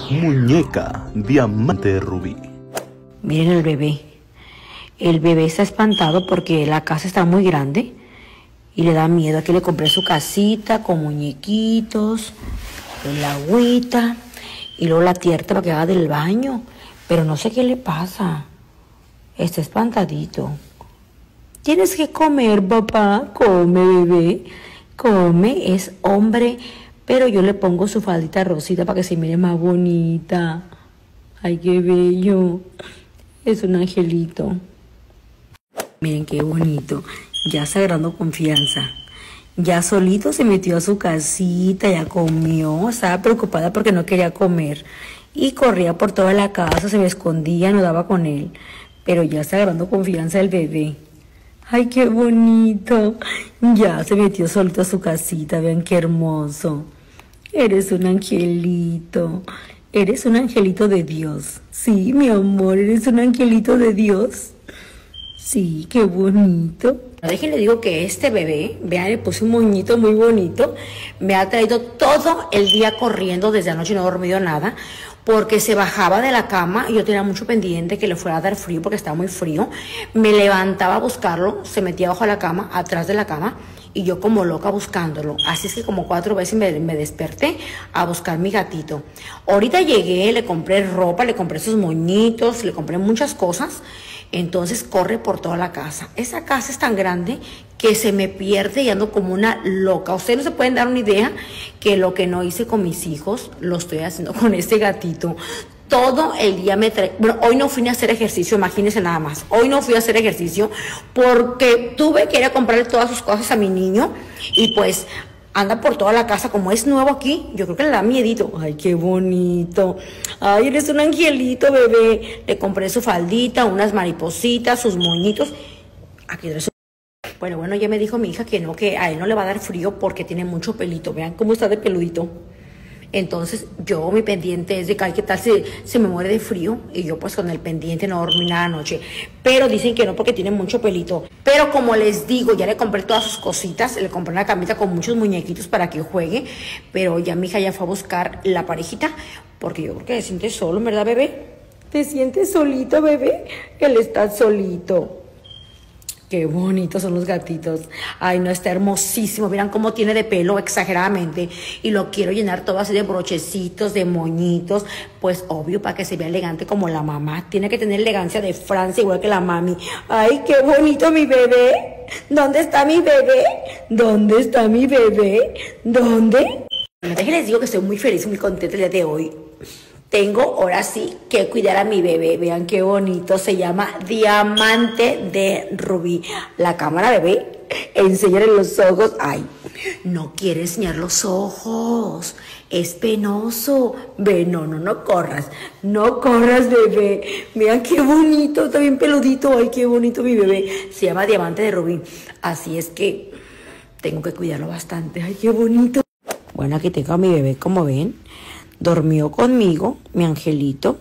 Muñeca Diamante Rubí. Miren el bebé. El bebé está espantado porque la casa está muy grande y le da miedo. Aquí le compré su casita con muñequitos, el agüita y luego la tierra para que haga del baño. Pero no sé qué le pasa. Está espantadito. Tienes que comer, papá. Come, bebé. Come, es hombre. Pero yo le pongo su faldita rosita para que se mire más bonita. Ay, qué bello. Es un angelito. Miren qué bonito. Ya está agarrando confianza. Ya solito se metió a su casita, ya comió. Estaba preocupada porque no quería comer. Y corría por toda la casa, se me escondía, no daba con él. Pero ya está agarrando confianza el bebé. Ay, qué bonito. Ya se metió solito a su casita, vean qué hermoso. Eres un angelito. Eres un angelito de Dios. Sí, mi amor, eres un angelito de Dios. Sí, qué bonito. Déjenle digo que este bebé, vean, le puse un moñito muy bonito. Me ha traído todo el día corriendo, desde anoche no he dormido nada, porque se bajaba de la cama y yo tenía mucho pendiente que le fuera a dar frío porque estaba muy frío. Me levantaba a buscarlo, se metía bajo la cama, atrás de la cama, y yo como loca buscándolo. Así es que como 4 veces me desperté a buscar mi gatito. Ahorita llegué, le compré ropa, le compré sus moñitos, le compré muchas cosas. Entonces corre por toda la casa. Esa casa es tan grande que se me pierde y ando como una loca. Ustedes no se pueden dar una idea que lo que no hice con mis hijos, lo estoy haciendo con este gatito. Todo el día me trae... Bueno, hoy no fui a hacer ejercicio, imagínense nada más. Hoy no fui a hacer ejercicio porque tuve que ir a comprarle todas sus cosas a mi niño y pues anda por toda la casa. Como es nuevo aquí, yo creo que le da miedito. Ay, qué bonito. Ay, eres un angelito, bebé. Le compré su faldita, unas maripositas, sus moñitos. Aquí trae su... Bueno, ya me dijo mi hija que no, que a él no le va a dar frío porque tiene mucho pelito. Vean cómo está de peludito. Entonces yo, mi pendiente es de que, ay, ¿qué tal se me muere de frío? Y yo pues con el pendiente no dormí nada anoche. Pero dicen que no porque tiene mucho pelito. Pero como les digo, ya le compré todas sus cositas. Le compré una camita con muchos muñequitos para que juegue. Pero ya mi hija ya fue a buscar la parejita. Porque yo creo que se siente solo, ¿verdad, bebé? ¿Te sientes solito, bebé? Él está solito. Qué bonitos son los gatitos. Ay, no, está hermosísimo. Miren cómo tiene de pelo exageradamente. Y lo quiero llenar todo así de brochecitos, de moñitos. Pues obvio, para que se vea elegante como la mamá. Tiene que tener elegancia de Francia, igual que la mami. Ay, qué bonito mi bebé. ¿Dónde está mi bebé? ¿Dónde está mi bebé? ¿Dónde? Déjenles digo que estoy muy feliz, muy contenta el día de hoy. Tengo ahora sí que cuidar a mi bebé. Vean qué bonito. Se llama Diamante de Rubí. La cámara, bebé. Enséñale los ojos. Ay, no quiere enseñar los ojos. Es penoso. Ve, no corras. No corras, bebé. Vean qué bonito. Está bien peludito. Ay, qué bonito mi bebé. Se llama Diamante de Rubí. Así es que tengo que cuidarlo bastante. Ay, qué bonito. Bueno, aquí tengo a mi bebé, como ven. Dormió conmigo, mi angelito.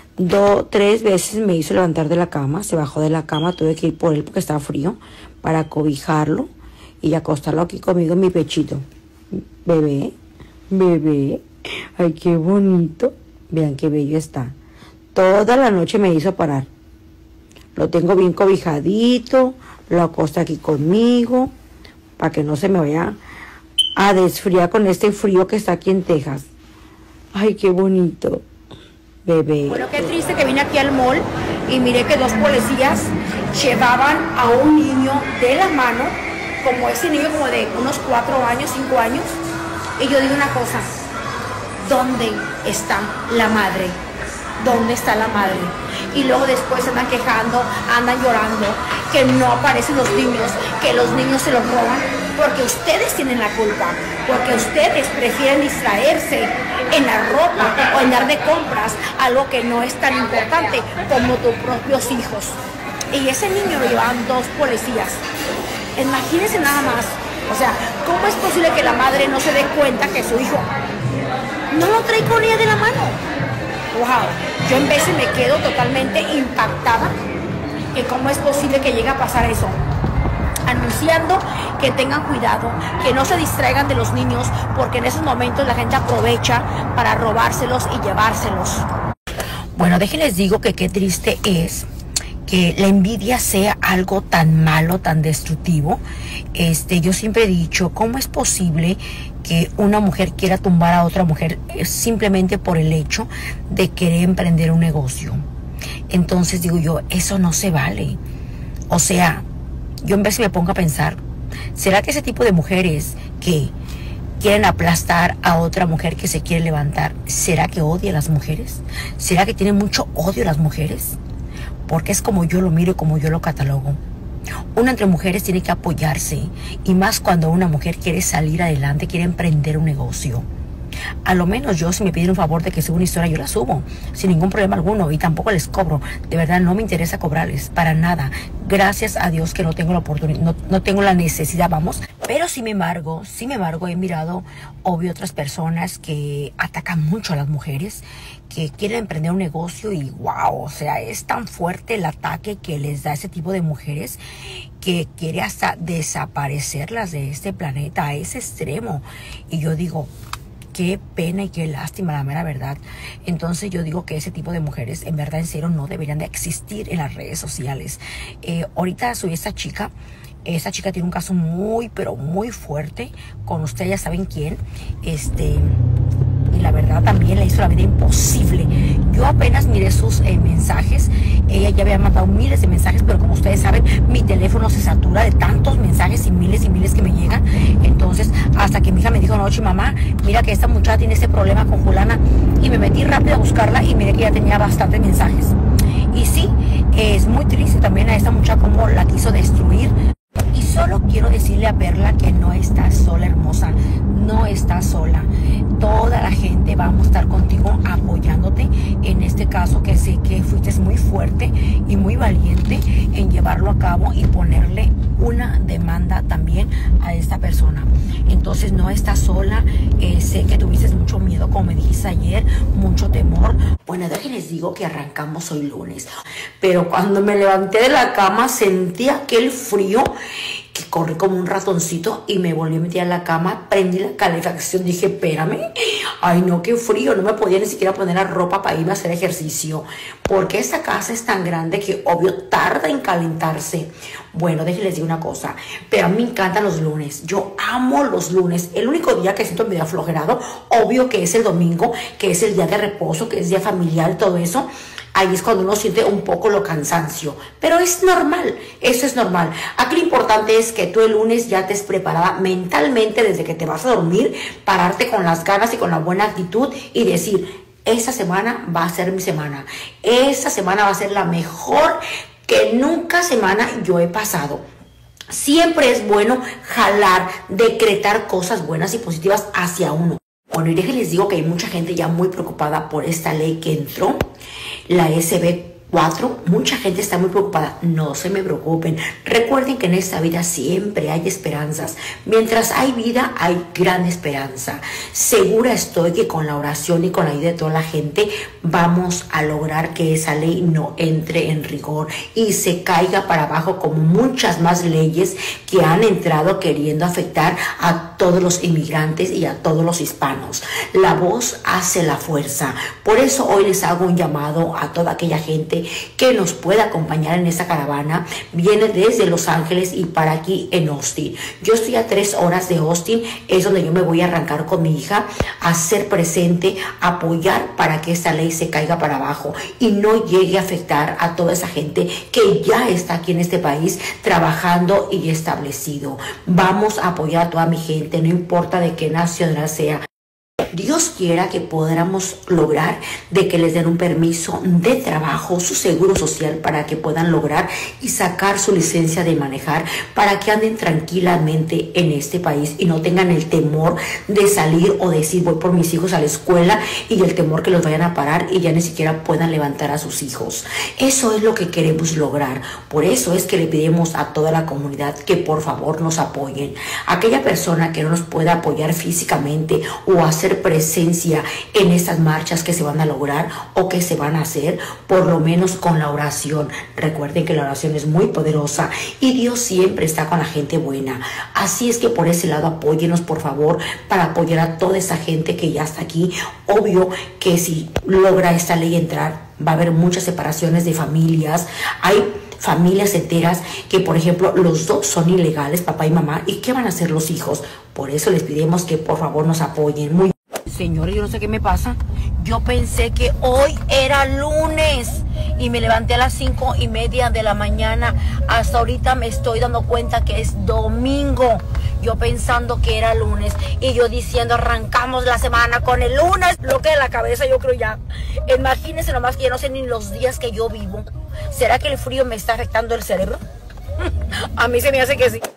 3 veces me hizo levantar de la cama. Se bajó de la cama, tuve que ir por él porque estaba frío, para cobijarlo y acostarlo aquí conmigo en mi pechito. Bebé, bebé. Ay, qué bonito. Vean qué bello está. Toda la noche me hizo parar. Lo tengo bien cobijadito. Lo acosta aquí conmigo para que no se me vaya a desfriar con este frío que está aquí en Texas. Ay, qué bonito, bebé. Bueno, qué triste que vine aquí al mall y miré que 2 policías llevaban a un niño de la mano, como ese niño como de unos 4 años, 5 años. Y yo digo una cosa, ¿dónde está la madre? ¿Dónde está la madre? Y luego después andan quejando, andan llorando, que no aparecen los niños, que los niños se los roban, porque ustedes tienen la culpa, porque ustedes prefieren distraerse en la ropa o en dar de compras, algo que no es tan importante como tus propios hijos. Y ese niño lo llevaban 2 policías. Imagínense nada más, o sea, ¿cómo es posible que la madre no se dé cuenta que su hijo no lo trae con ella de la mano? Wow, yo en veces me quedo totalmente impactada que cómo es posible que llegue a pasar eso. anunciando que tengan cuidado, que no se distraigan de los niños, porque en esos momentos la gente aprovecha para robárselos y llevárselos. Bueno, déjenles digo que qué triste es que la envidia sea algo tan malo, tan destructivo. Yo siempre he dicho, ¿cómo es posible que una mujer quiera tumbar a otra mujer simplemente por el hecho de querer emprender un negocio? Entonces digo yo, eso no se vale. O sea, yo en vez me pongo a pensar, ¿será que ese tipo de mujeres que quieren aplastar a otra mujer que se quiere levantar, será que odia a las mujeres? ¿Será que tiene mucho odio a las mujeres? Porque es como yo lo miro y como yo lo catalogo. Una entre mujeres tiene que apoyarse, y más cuando una mujer quiere salir adelante, quiere emprender un negocio. A lo menos yo, si me piden un favor de que suba una historia, yo la subo sin ningún problema alguno, y tampoco les cobro. De verdad no me interesa cobrarles para nada. Gracias a Dios que no tengo la oportunidad, no tengo la necesidad, vamos. Pero sin embargo, he mirado, obvio, otras personas que atacan mucho a las mujeres, que quieren emprender un negocio y wow, o sea, es tan fuerte el ataque que les da ese tipo de mujeres que quiere hasta desaparecerlas de este planeta a ese extremo. Y yo digo, qué pena y qué lástima, la mera verdad. Entonces yo digo que ese tipo de mujeres, en verdad, en serio, no deberían de existir en las redes sociales. Ahorita subí esta chica. Esta chica tiene un caso muy, pero muy fuerte. Con ustedes ya saben quién. Y la verdad también le hizo la vida imposible. Yo apenas miré sus mensajes. Ella ya había mandado miles de mensajes, pero como ustedes saben, mi teléfono se satura de tantos mensajes y miles que me llegan. Entonces, hasta que mi hija me dijo, noche, mamá, mira que esta muchacha tiene ese problema con fulana. Y me metí rápido a buscarla y miré que ya tenía bastantes mensajes. Y sí, es muy triste también a esta muchacha como la quiso destruir. Y solo quiero decirle a Perla que no estás sola, hermosa. No estás sola. Toda la gente vamos a estar contigo apoyándote en este caso, que sé que fuiste muy fuerte y muy valiente en llevarlo a cabo y ponerle una demanda también a esta persona. Entonces no estás sola. Sé que tuviste mucho miedo, como me dijiste ayer, mucho temor. Bueno, déjenles digo que arrancamos hoy lunes, pero cuando me levanté de la cama sentí aquel frío que corrí como un ratoncito y me volví a meter a la cama, prendí la calefacción, dije, espérame, ay no, qué frío, no me podía ni siquiera poner la ropa para irme a hacer ejercicio, porque esta casa es tan grande que obvio tarda en calentarse. Bueno, déjenles decir una cosa, pero a mí me encantan los lunes, yo amo los lunes. El único día que siento medio aflojerado, obvio, que es el domingo, que es el día de reposo, que es día familiar y todo eso. Ahí es cuando uno siente un poco lo cansancio, pero es normal, eso es normal. Aquí lo importante es que tú el lunes ya estés preparada mentalmente desde que te vas a dormir, pararte con las ganas y con la buena actitud y decir, esta semana va a ser mi semana, esta semana va a ser la mejor que nunca semana yo he pasado. Siempre es bueno jalar, decretar cosas buenas y positivas hacia uno. Bueno, y déjenles digo que hay mucha gente ya muy preocupada por esta ley que entró, la SB4. Mucha gente está muy preocupada. No se me preocupen. Recuerden que en esta vida siempre hay esperanzas. Mientras hay vida, hay gran esperanza. Segura estoy que con la oración y con la ayuda de toda la gente vamos a lograr que esa ley no entre en rigor y se caiga para abajo, como muchas más leyes que han entrado queriendo afectar a todos los inmigrantes y a todos los hispanos. La voz hace la fuerza. Por eso hoy les hago un llamado a toda aquella gente que nos pueda acompañar en esta caravana. Viene desde Los Ángeles y para aquí en Austin. Yo estoy a 3 horas de Austin, es donde yo me voy a arrancar con mi hija a ser presente, a apoyar para que esta ley se caiga para abajo y no llegue a afectar a toda esa gente que ya está aquí en este país trabajando y establecido. Vamos a apoyar a toda mi gente, no importa de qué nacionalidad sea. Dios quiera que podamos lograr de que les den un permiso de trabajo, su seguro social, para que puedan lograr y sacar su licencia de manejar, para que anden tranquilamente en este país y no tengan el temor de salir o decir voy por mis hijos a la escuela y el temor que los vayan a parar y ya ni siquiera puedan levantar a sus hijos. Eso es lo que queremos lograr. Por eso es que le pedimos a toda la comunidad que por favor nos apoyen. Aquella persona que no nos pueda apoyar físicamente o hacer presencia en estas marchas que se van a lograr o que se van a hacer, por lo menos con la oración. Recuerden que la oración es muy poderosa y Dios siempre está con la gente buena. Así es que por ese lado apóyenos, por favor, para apoyar a toda esa gente que ya está aquí. Obvio que si logra esta ley entrar, va a haber muchas separaciones de familias. Hay familias enteras que, por ejemplo, los dos son ilegales, papá y mamá, ¿y qué van a hacer los hijos? Por eso les pedimos que por favor nos apoyen. Muy Señores, yo no sé qué me pasa. Yo pensé que hoy era lunes y me levanté a las 5:30 de la mañana. Hasta ahorita me estoy dando cuenta que es domingo. Yo pensando que era lunes y yo diciendo arrancamos la semana con el lunes. Lo que de la cabeza yo creo ya. Imagínense nomás que yo no sé ni los días que yo vivo. ¿Será que el frío me está afectando el cerebro? A mí se me hace que sí.